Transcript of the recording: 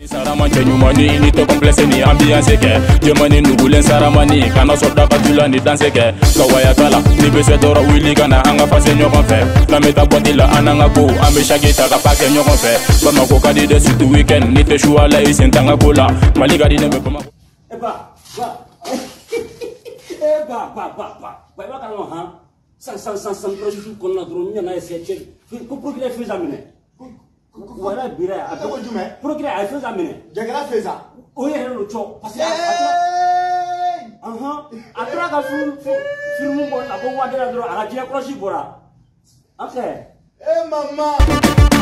Saramani nyumani ni to complexe ni ambiance ke jemani nugulen saramani kana soda katula ni danse ke kawaya kala ni bese dora wili kana anga fase nyokon fe na meta botila ananga go ambe shagita ka pake nyokon fe bama ko kadi de sutu weekend ni te shua la isen tanga kola mali kadi ne me bama ba kana ha san projet ko na dro na ese che ko procureur fait jamais voilà bira a ko jume procureur a fait jamais jagara fait ça o ye le cho parce que atra ka film bon na ko wa dra dro ala je projet bora okay mama